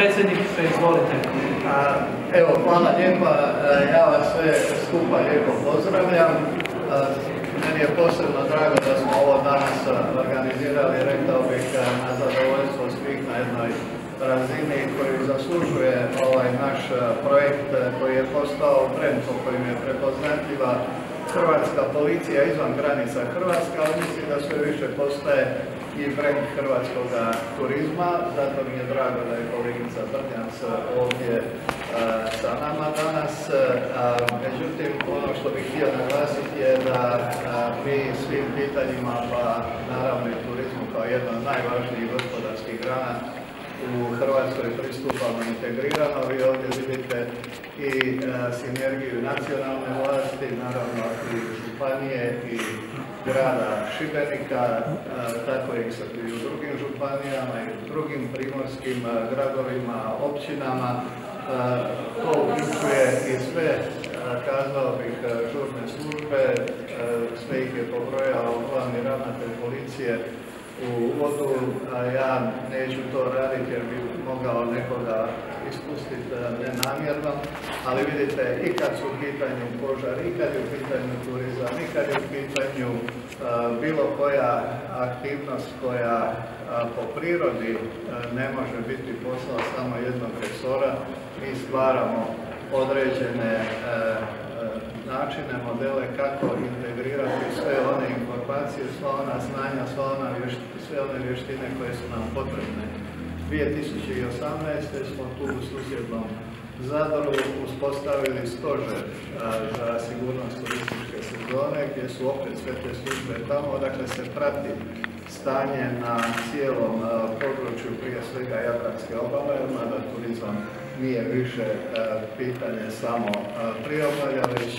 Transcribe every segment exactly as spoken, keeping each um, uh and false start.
predsjednik, izvolite. Evo, hvala lijepa. Ja vas sve skupa lijepo pozdravljam. Meni je posebno drago da smo ovo danas organizirali, rekao bih, na zadovoljstvo svih na jednoj razini koji zaslužuje ovaj naš projekt koji je postao brend po kojim je prepoznatljiva hrvatska policija izvan granica Hrvatske, ali mislim da sve više postaje i brend hrvatskog turizma. Zato mi je drago da je kolegica Brnjac ovdje uh, sa nama danas. Uh, međutim, ono što bih htio naglasiti je da uh, mi svim pitanjima, pa naravno i turizmu kao jedna od najvažnijih gospodarskih grana u Hrvatskoj pristupamo integrirano. Vi ovdje vidite i uh, sinergiju nacionalne vlasti, naravno i županije i grada Šibenika, uh, tako i u drugim županijama i u drugim primorskim uh, gradovima, općinama. Uh, to uključuje i sve, uh, kazao bih, uh, žurne službe, uh, sve ih je pobrojao glavni ravnatelj policije u uvodu. Ja neću to raditi jer bi mogao nekoga ispustiti nenamjerno, ali vidite, i kad su u pitanju požar, i kad je u pitanju turizam, i kad je u pitanju uh, bilo koja aktivnost koja uh, po prirodi uh, ne može biti posao samo jednog resora, mi stvaramo određene uh, načine, modele kako integrirati sve one informacije, sva ona znanja, sva ona vještine, sve one vještine koje su nam potrebne. dvije tisuće osamnaeste. smo tu u susjednom Zadru uspostavili stožer a, za sigurnost turističke sezone, gdje su opet sve te službe tamo, dakle se prati stanje na cijelom a, području, prije svega Jadranske obale, mada turizam nije više a, pitanje samo a, priobalja, već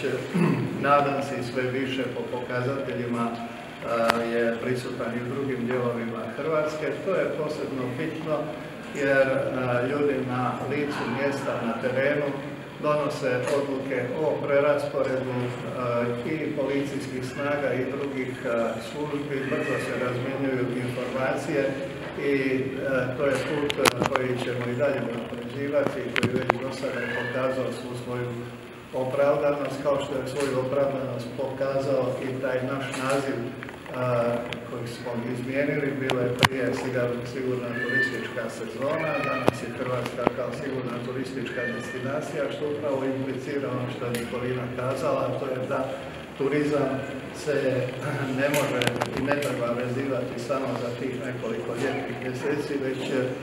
nadam se i sve više po pokazateljima a, je prisutan i u drugim dijelovima Hrvatske. To je posebno bitno jer a, ljudi na licu mjesta, na terenu donose odluke o prerasporedu a, i policijskih snaga i drugih a, službi, brzo se razmjenjuju informacije i a, to je put a, koji ćemo i dalje unapređivati i koji već do sada je pokazao svu svoju opravdanost, kao što je svoju opravdanost pokazao i taj naš naziv a, koji smo izmijenili. Bilo je prije sigurna turistička sezona, danas je Hrvatska kao sigurna turistička destinacija, što upravo implicira ono što je Nikolina kazala, a to je da turizam se ne može i ne treba vezivati samo za tih nekoliko ljetnih mjeseci, već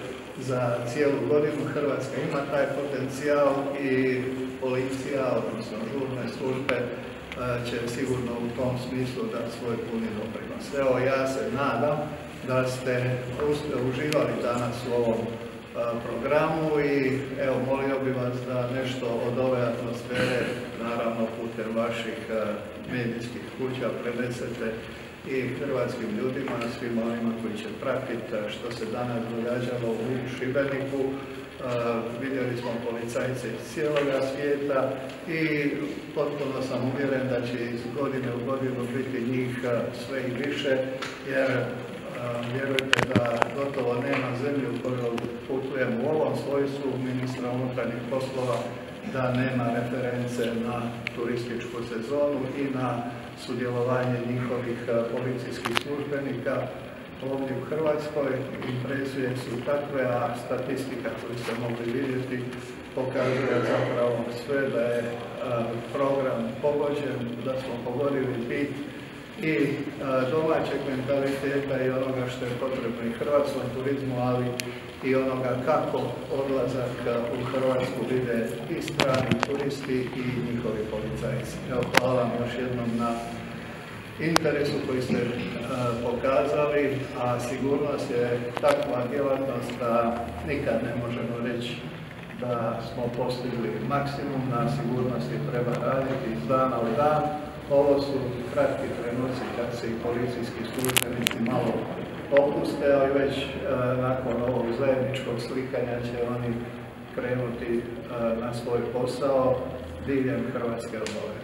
za cijelu godinu. Hrvatska ima taj potencijal i policija, odnosno žurne službe, će sigurno u tom smislu dati svoj puni doprinos. Evo, ja se nadam da ste uživali danas u ovom programu i evo, molio bih vas da nešto od ove atmosfere, naravno putem vaših medijskih kuća, prenesete i hrvatskim ljudima, svim onima koji će pratiti što se danas događalo u Šibeniku. Uh, vidjeli smo policajce iz cijeloga svijeta i potpuno sam uvjeren da će iz godine u godinu biti njih uh, sve i više, jer uh, vjerujte da gotovo nema zemlje u kojoj putujem u ovom svojstvu ministra unutarnjih poslova da nema reference na turističku sezonu i na sudjelovanje njihovih uh, policijskih službenika ovdje u Hrvatskoj. Impresije su takve, a statistika koju ste mogli vidjeti pokazuje zapravo sve da je a, program pogođen, da smo pogodili bit i a, domaćeg mentaliteta i onoga što je potrebno i hrvatskom turizmu, ali i onoga kako odlazak u Hrvatsku vide i strani turisti i njihovi policajci. Evo, hvala vam još jednom na interesu koji ste uh, pokazali, a sigurnost je takva djelatnost da nikad ne možemo reći da smo postigli maksimum. Na sigurnosti treba raditi iz dana u dan. Ovo su kratki trenuci kad se i policijski službenici malo opuste, ali već uh, nakon ovog zajedničkog slikanja će oni krenuti uh, na svoj posao diljem Hrvatske obale.